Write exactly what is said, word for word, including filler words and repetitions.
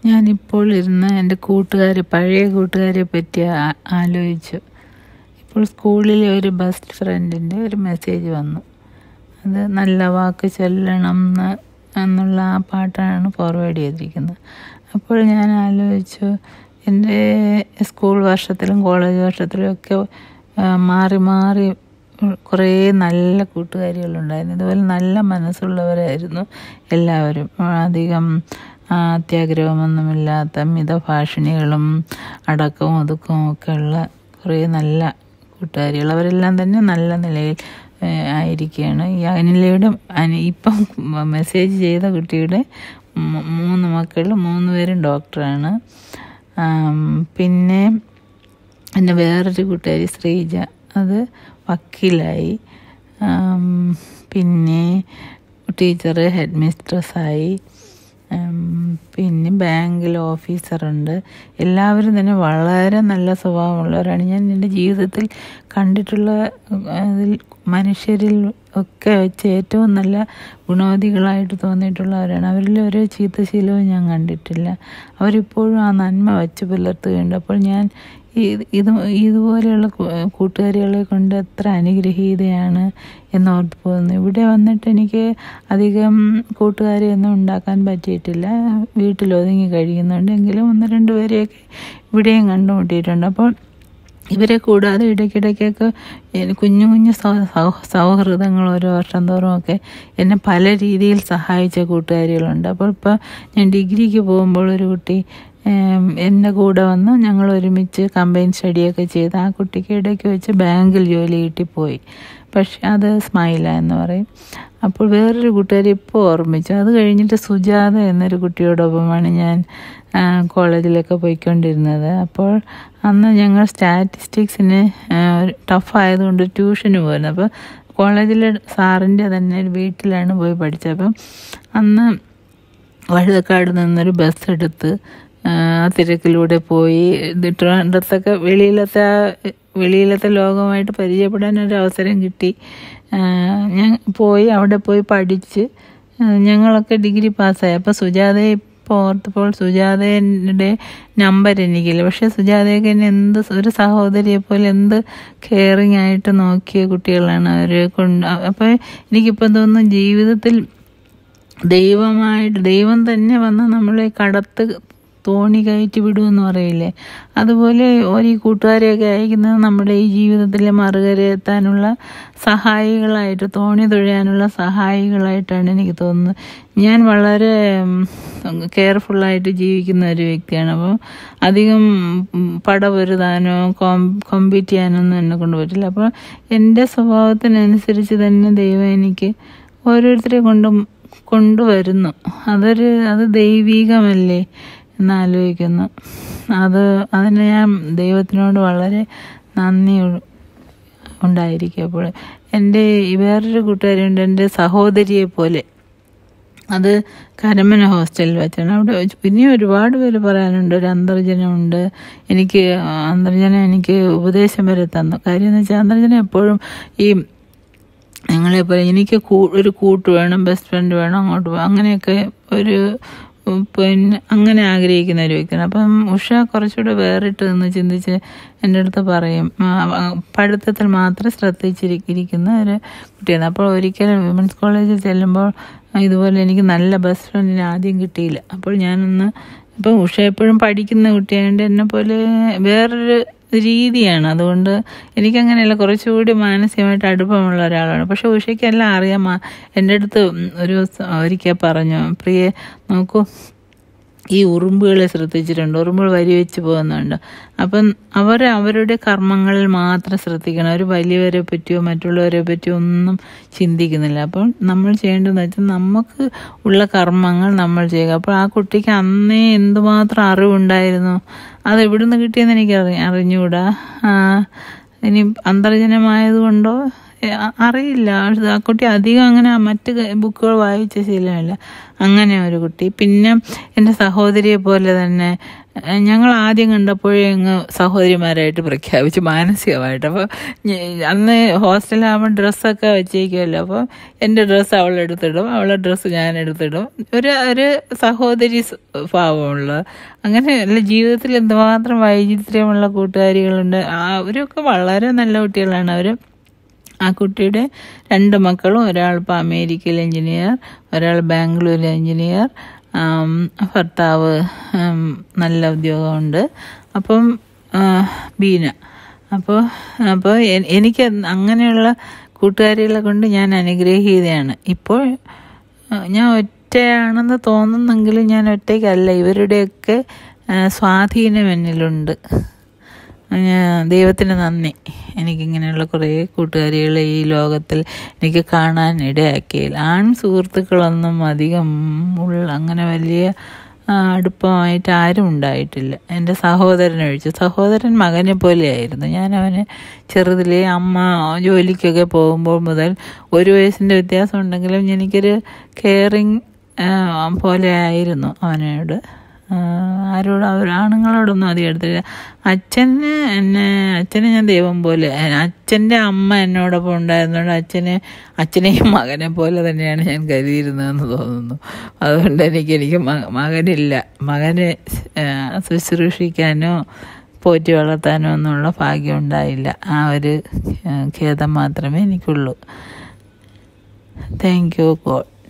ഞാനിപ്പോൾ ഇരുന്ന് എൻ്റെ കൂട്ടുകാർ പഴയ കൂട്ടുകാരെ പറ്റി ആലോചിച്ചു. ഇപ്പോൾ സ്കൂളിലെ ഒരു ബെസ്റ്റ് ഫ്രണ്ടിൻ്റെ ഒരു മെസ്സേജ് വന്നു. അത് നല്ല വാക്ക് ചൊല്ലണം എന്ന് എന്നുള്ള ആ പാട്ടാണ് ഫോർവേഡ് ചെയ്തിരിക്കുന്നത്. അപ്പോൾ ഞാൻ ആലോചിച്ചു, എൻ്റെ സ്കൂൾ വർഷത്തിലും കോളേജ് വർഷത്തിലും ഒക്കെ മാറി മാറി കുറേ നല്ല കൂട്ടുകാരികളുണ്ടായിരുന്നു. ഇതുപോലെ നല്ല മനസ്സുള്ളവരായിരുന്നു എല്ലാവരും. അധികം അത്യാഗ്രഹമൊന്നുമില്ലാത്ത മിതഭാഷിണികളും അടക്കവും ഒതുക്കവും ഒക്കെ ഉള്ള കുറേ നല്ല കൂട്ടുകാരികൾ. അവരെല്ലാം തന്നെ നല്ല നിലയിൽ ആയിരിക്കുകയാണ്. ഈ അനിലയുടെ ഇപ്പം മെസ്സേജ് ചെയ്ത കുട്ടിയുടെ മൂന്ന് മക്കൾ മൂന്ന് പേരും ഡോക്ടറാണ്. പിന്നെ എൻ്റെ വേറൊരു കൂട്ടുകാരി ശ്രീജ, അത് വക്കീലായി. പിന്നെ ടീച്ചർ ഹെഡ് മിസ്ട്രസ്സായി. പിന്നെ ബാങ്കിൽ ഓഫീസറുണ്ട്. എല്ലാവരും തന്നെ വളരെ നല്ല സ്വഭാവമുള്ളവരാണ്. ഞാൻ എൻ്റെ ജീവിതത്തിൽ കണ്ടിട്ടുള്ള അതിൽ മനുഷ്യരിൽ ഒക്കെ വെച്ച് ഏറ്റവും നല്ല ഗുണവതികളായിട്ട് തോന്നിയിട്ടുള്ളവരാണ്. അവരിൽ ഒരു ചീത്തശീലവും ഞാൻ കണ്ടിട്ടില്ല. അവരിപ്പോഴും ആ നന്മ വച്ച് പുലർത്തുകയുണ്ട്. അപ്പോൾ ഞാൻ ഇത് ഇത് ഇതുപോലെയുള്ള കൂട്ടുകാരികളെ കൊണ്ട് എത്ര അനുഗ്രഹീതയാണ് എന്നോർത്ത് പോകുന്നു. ഇവിടെ വന്നിട്ട് എനിക്ക് അധികം കൂട്ടുകാരെയൊന്നും ഉണ്ടാക്കാൻ പറ്റിയിട്ടില്ല. വീട്ടിലൊതുങ്ങി കഴിയുന്നുണ്ട്. എങ്കിലും ഒന്ന് രണ്ട് പേരെയൊക്കെ ഇവിടെയും കണ്ടുമുട്ടിയിട്ടുണ്ട്. അപ്പോൾ ഇവരെ കൂടാതെ ഇടയ്ക്കിടയ്ക്കൊക്കെ കുഞ്ഞു കുഞ്ഞു സൗഹൃദങ്ങൾ ഓരോ വർഷം തോറും ഒക്കെ എന്നെ പല രീതിയിൽ സഹായിച്ച കൂട്ടുകാരികളുണ്ട്. അപ്പോൾ ഇപ്പോൾ ഞാൻ ഡിഗ്രിക്ക് പോകുമ്പോൾ ഒരു കുട്ടി എൻ്റെ കൂടെ വന്ന് ഞങ്ങൾ ഒരുമിച്ച് കമ്പൈൻ സ്റ്റഡിയൊക്കെ ചെയ്ത് ആ കുട്ടിക്ക് ഇടയ്ക്ക് വെച്ച് ബാങ്കിൽ ജോലി കിട്ടിപ്പോയി. പക്ഷെ അത് സ്മൈല എന്ന് പറയും. അപ്പോൾ വേറൊരു കൂട്ടുകാരി ഇപ്പോൾ ഓർമ്മിച്ചു. അത് കഴിഞ്ഞിട്ട് സുജാത എന്നൊരു കുട്ടിയോടൊപ്പമാണ് ഞാൻ കോളേജിലൊക്കെ പോയിക്കൊണ്ടിരുന്നത്. അപ്പോൾ അന്ന് ഞങ്ങൾ സ്റ്റാറ്റിസ്റ്റിക്സിന് ടഫായതുകൊണ്ട് ട്യൂഷന് പോയിരുന്നു. അപ്പോൾ കോളേജിലെ സാറിൻ്റെ തന്നെ വീട്ടിലാണ് പോയി പഠിച്ചത്. അപ്പം അന്ന് വഴുതക്കാട് നിന്നൊരു ബസ് എടുത്ത് ആ തിരക്കിലൂടെ പോയി ട്രിവാൻഡ്രത്തൊക്കെ വെളിയിലത്തെ വെളിയിലത്തെ ലോകമായിട്ട് പരിചയപ്പെടാൻ ഒരു അവസരം കിട്ടി. ഞാൻ പോയി അവിടെ പോയി പഠിച്ച് ഞങ്ങളൊക്കെ ഡിഗ്രി പാസ്സായി. അപ്പോൾ സുജാതയെ ഇപ്പോൾ ഓർത്തപ്പോൾ സുജാതയുടെ നമ്പർ എനിക്കില്ല. പക്ഷേ സുജാതയൊക്കെ എന്നെ എന്ത് ഒരു സഹോദരിയെ പോലെ എന്ത് കെയറിങ് ആയിട്ട് നോക്കിയ കുട്ടികളാണ് അവർ കൊണ്ട്. അപ്പോൾ എനിക്കിപ്പോൾ തോന്നുന്നു ജീവിതത്തിൽ ദൈവമായിട്ട് ദൈവം തന്നെ വന്ന് നമ്മളെ കടത്ത് തോണി കയറ്റി വിടുമെന്ന് പറയില്ലേ, അതുപോലെ ഓരോ കൂട്ടുകാരെയൊക്കെ അയക്കുന്നത് നമ്മുടെ ഈ ജീവിതത്തിലെ മറുകരയെത്താനുള്ള സഹായികളായിട്ട്, തോണി തുഴയാനുള്ള സഹായികളായിട്ടാണ് എനിക്ക് തോന്നുന്നത്. ഞാൻ വളരെ കെയർഫുള്ളായിട്ട് ജീവിക്കുന്ന ഒരു വ്യക്തിയാണ്. അപ്പോൾ അധികം പടപൊരുതാനോ കോം കോമ്പീറ്റ് ചെയ്യാനൊന്നും എന്നെ കൊണ്ട് പറ്റില്ല. അപ്പോൾ എൻ്റെ സ്വഭാവത്തിനനുസരിച്ച് തന്നെ ദൈവം എനിക്ക് ഓരോരുത്തരെ കൊണ്ടും കൊണ്ടുവരുന്നു. അതൊരു അത് ദൈവീകമല്ലേ എന്നാലോചിക്കുന്നു. അത് അതിന് ഞാൻ ദൈവത്തിനോട് വളരെ നന്ദി ഉണ്ടായിരിക്കും. അപ്പോൾ എൻ്റെ വേറൊരു കൂട്ടുകാരുണ്ട്, എൻ്റെ സഹോദരിയെ പോലെ. അത് കരമന ഹോസ്റ്റലിൽ വെച്ചാണ്. അവിടെ പിന്നെ ഒരുപാട് പേര് പറയാനുണ്ട്. ഒരു അന്തർജനമുണ്ട്. എനിക്ക് അന്തർജനം എനിക്ക് ഉപദേശം വരെ തന്നു. കാര്യം എന്ന് വെച്ചാൽ അന്തർജനം എപ്പോഴും ഈ ഞങ്ങളെപ്പോലെ എനിക്ക് ഒരു കൂട്ട് വേണം, ബെസ്റ്റ് ഫ്രണ്ട് വേണം, അങ്ങോട്ട് പോകാം, അങ്ങനെയൊക്കെ ഒരു പിന്നെ അങ്ങനെ ആഗ്രഹിക്കുന്ന ഒരു വ്യക്തിയാണ്. അപ്പം ഉഷ കുറച്ചുകൂടെ വേറിട്ട് നിന്ന് ചിന്തിച്ച് എൻ്റെ അടുത്ത് പറയും, പഠിത്തത്തിൽ മാത്രം ശ്രദ്ധിച്ചിരിക്കുന്ന ഒരു കുട്ടിയാണ്. അപ്പോൾ ഒരിക്കലും വിമൻസ് കോളേജിൽ ചെല്ലുമ്പോൾ ഇതുപോലെ എനിക്ക് നല്ല ബെസ്റ്റ് ഫ്രണ്ടിനെ ആദ്യം കിട്ടിയില്ല. അപ്പോൾ ഞാനൊന്ന് ഇപ്പം ഉഷ എപ്പോഴും പഠിക്കുന്ന കുട്ടിയായതുകൊണ്ട് എന്നെ പോലെ വേറൊരു രീതിയാണ്. അതുകൊണ്ട് എനിക്കങ്ങനെയല്ല, കുറച്ചുകൂടി മാനസികമായിട്ട് അടുപ്പമുള്ള ഒരാളാണ്. പക്ഷെ ഉഷയ്ക്കെല്ലാം അറിയാം. എൻ്റെ അടുത്ത് ഒരു ഒരിക്കൽ പറഞ്ഞു, പ്രിയെ നോക്കൂ, ഈ ഉറുമ്പുകളെ ശ്രദ്ധിച്ചിട്ടുണ്ട്, ഉറുമ്പുകൾ വരി വെച്ച് പോകുന്നുണ്ട്. അപ്പം അവർ അവരുടെ കർമ്മങ്ങളിൽ മാത്രം ശ്രദ്ധിക്കണം. അവർ വലിയവരെ പറ്റിയോ മറ്റുള്ളവരെ പറ്റിയോ ഒന്നും ചിന്തിക്കുന്നില്ല. അപ്പം നമ്മൾ ചെയ്യേണ്ടതെന്ന് വെച്ചാൽ നമുക്ക് ഉള്ള കർമ്മങ്ങൾ നമ്മൾ ചെയ്യുക. അപ്പോൾ ആ കുട്ടിക്ക് അന്നേ എന്തുമാത്രം അറിവുണ്ടായിരുന്നു, അത് എവിടുന്ന് കിട്ടിയെന്ന് എനിക്ക് അറി അറിഞ്ഞുകൂടാ. ഇനി അന്തർജനമായതുകൊണ്ടോ അറിയില്ല. ആ കുട്ടി അധികം അങ്ങനെ മറ്റ് ബുക്കുകൾ വായിച്ച ശീലമില്ല. അങ്ങനെ ഒരു കുട്ടി. പിന്നെ എൻ്റെ സഹോദരിയെ പോലെ തന്നെ ഞങ്ങൾ ആദ്യം കണ്ടപ്പോഴേ അങ്ങ് സഹോദരിമാരായിട്ട് പ്രഖ്യാപിച്ചു മാനസികമായിട്ട്. അപ്പോൾ അന്ന് ഹോസ്റ്റലാകുമ്പോൾ ഡ്രസ്സൊക്കെ വെച്ചേക്കുമല്ലോ. അപ്പോൾ എൻ്റെ ഡ്രസ്സ് അവളെടുത്തിടും, അവളുടെ ഡ്രസ്സ് ഞാൻ എടുത്തിടും. ഒരു ഒരു സഹോദരി ഭാവമുള്ള അങ്ങനെ അല്ല. ജീവിതത്തിൽ എന്തുമാത്രം വൈചിത്ര്യമുള്ള കൂട്ടുകാരികളുണ്ട്. അവരൊക്കെ വളരെ നല്ല കുട്ടികളാണ്. അവർ ആ കുട്ടിയുടെ രണ്ട് മക്കളും, ഒരാൾ ഇപ്പോൾ അമേരിക്കയിൽ എഞ്ചിനീയർ, ഒരാൾ ബാംഗ്ലൂർ എഞ്ചിനീയർ, ഭർത്താവ് നല്ല ഉദ്യോഗമുണ്ട്. അപ്പം ബീന. അപ്പോൾ അപ്പോൾ എനിക്ക് അങ്ങനെയുള്ള കൂട്ടുകാരികളെ കൊണ്ട് ഞാൻ അനുഗ്രഹീതയാണ്. ഇപ്പോൾ ഞാൻ ഒറ്റയാണെന്ന് തോന്നുന്നെങ്കിലും ഞാൻ ഒറ്റയ്ക്കല്ല. ഇവരുടെയൊക്കെ സ്വാധീനം എന്നിലുണ്ട്. ദൈവത്തിന് നന്ദി, എനിക്കിങ്ങനെയുള്ള കുറേ കൂട്ടുകാരികൾ ഈ ലോകത്തിൽ എനിക്ക് കാണാൻ ഇടയാക്കിയില്ല. ആൺ സുഹൃത്തുക്കളൊന്നും അധികം ഉള്ള അങ്ങനെ വലിയ അടുപ്പമായിട്ട് ആരും ഉണ്ടായിട്ടില്ല, എൻ്റെ സഹോദരനൊഴിച്ച്. സഹോദരൻ മകനെ പോലെയായിരുന്നു. ഞാൻ അവന് ചെറുതിലേ അമ്മ ജോലിക്കൊക്കെ പോകുമ്പോൾ മുതൽ ഒരു വയസ്സിൻ്റെ വ്യത്യാസം ഉണ്ടെങ്കിലും എനിക്കൊരു കെയറിങ് പോലെ ആയിരുന്നു അവനോട്. ആരോട് അവർ ആണുങ്ങളോടൊന്നും അധികം എടുത്തില്ല. അച്ഛന് എന്നെ അച്ഛനെ ഞാൻ ദൈവം പോലെ, അച്ഛൻ്റെ അമ്മ എന്നോടൊപ്പം ഉണ്ടായിരുന്നതുകൊണ്ട് അച്ഛനെ അച്ഛനെയും മകനെ പോലെ തന്നെയാണ് ഞാൻ കരുതിയിരുന്നതെന്ന് തോന്നുന്നു. അതുകൊണ്ട് എനിക്ക് എനിക്ക് മകനില്ല. മകനെ ശുശ്രൂഷിക്കാനോ പോറ്റി വളർത്താനോ ഒന്നുള്ള ഭാഗ്യം ഉണ്ടായില്ല. ആ ഒരു ഖേദം മാത്രമേ എനിക്കുള്ളൂ. Thank you God.